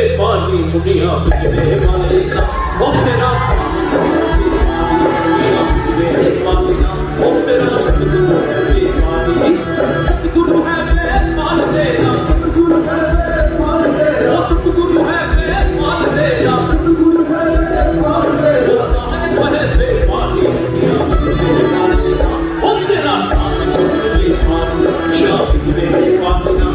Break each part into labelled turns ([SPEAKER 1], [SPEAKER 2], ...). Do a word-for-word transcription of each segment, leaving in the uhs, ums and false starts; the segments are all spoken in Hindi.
[SPEAKER 1] पानी दुनिया पिछले वाले का वो तेरा दुनिया पिछले वाले का वो तेरा सतगुरु है पानी सतगुरु है मान तेरा सतगुरु है मान तेरा सतगुरु है मान तेरा सतगुरु है मान तेरा वो साहेब है पानी दुनिया पिछले वाले का वो तेरा सतगुरु है पानी दुनिया पिछले वाले का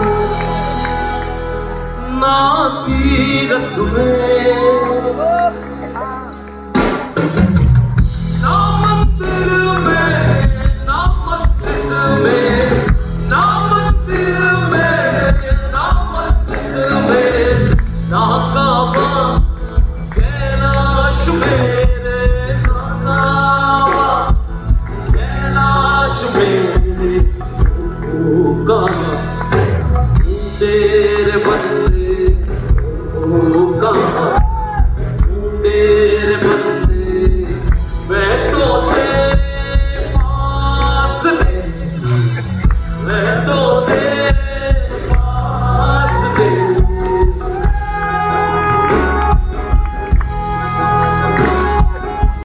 [SPEAKER 2] तीरथ में